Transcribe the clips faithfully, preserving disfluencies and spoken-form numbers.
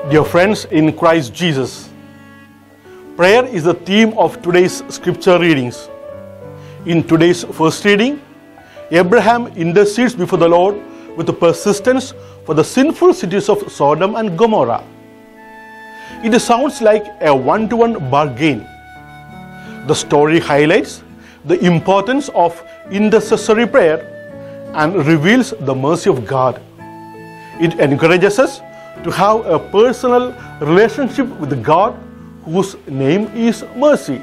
Dear friends in Christ Jesus, prayer is the theme of today's scripture readings. In today's first reading, Abraham intercedes before the Lord with persistence for the sinful cities of Sodom and Gomorrah. It sounds like a one-to-one bargain. The story highlights the importance of intercessory prayer and reveals the mercy of God. It encourages us to have a personal relationship with God whose name is mercy.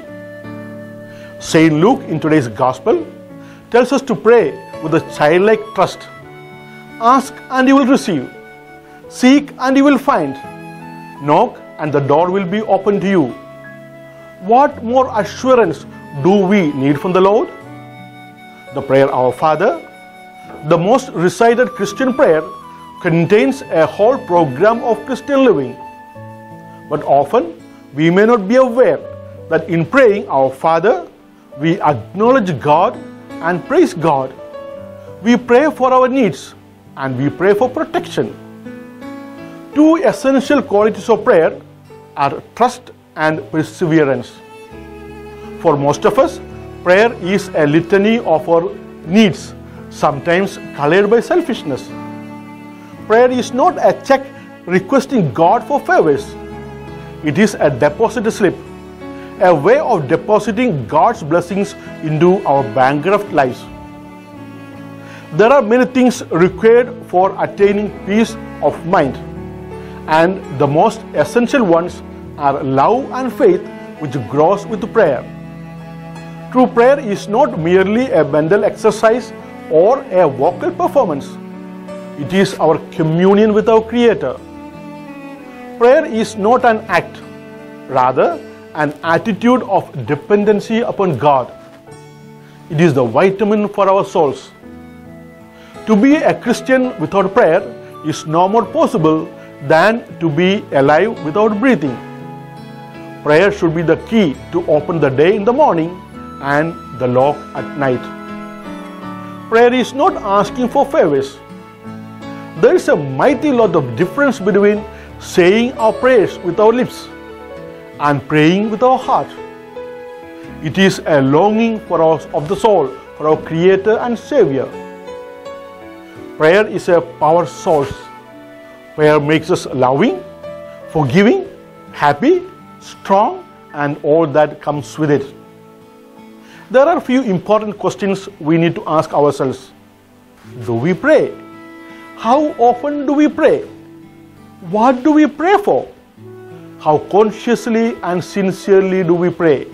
Saint Luke in today's Gospel tells us to pray with a childlike trust. Ask and you will receive. Seek and you will find. Knock and the door will be opened to you. What more assurance do we need from the Lord? The prayer Our Father, the most recited Christian prayer, contains a whole program of Christian living. But often we may not be aware that in praying Our Father, we acknowledge God and praise God. We pray for our needs and we pray for protection. Two essential qualities of prayer are trust and perseverance. For most of us, prayer is a litany of our needs, sometimes colored by selfishness. Prayer is not a check requesting God for favors. It is a deposit slip, a way of depositing God's blessings into our bankrupt lives. There are many things required for attaining peace of mind, and the most essential ones are love and faith, which grows with prayer. True prayer is not merely a mental exercise or a vocal performance. It is our communion with our Creator. Prayer is not an act, rather an attitude of dependency upon God. It is the vitamin for our souls. To be a Christian without prayer is no more possible than to be alive without breathing. Prayer should be the key to open the day in the morning and the lock at night. Prayer is not asking for favors. There is a mighty lot of difference between saying our prayers with our lips and praying with our heart. It is a longing for us of the soul, for our Creator and Savior. Prayer is a power source. Prayer makes us loving, forgiving, happy, strong, and all that comes with it. There are a few important questions we need to ask ourselves. Do we pray? How often do we pray? What do we pray for? How consciously and sincerely do we pray?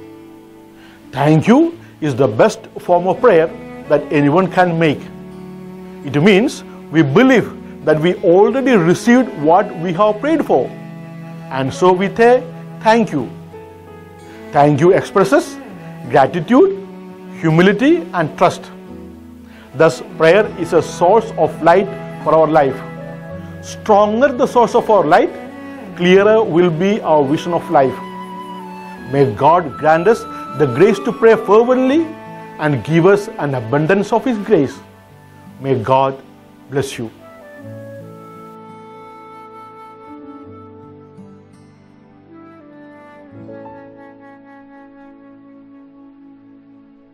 Thank you is the best form of prayer that anyone can make. It means we believe that we already received what we have prayed for, and so we say thank you. Thank you expresses gratitude, humility, and trust. Thus, prayer is a source of light for our life. Stronger the source of our light, clearer will be our vision of life. May God grant us the grace to pray fervently and give us an abundance of His grace. May God bless you.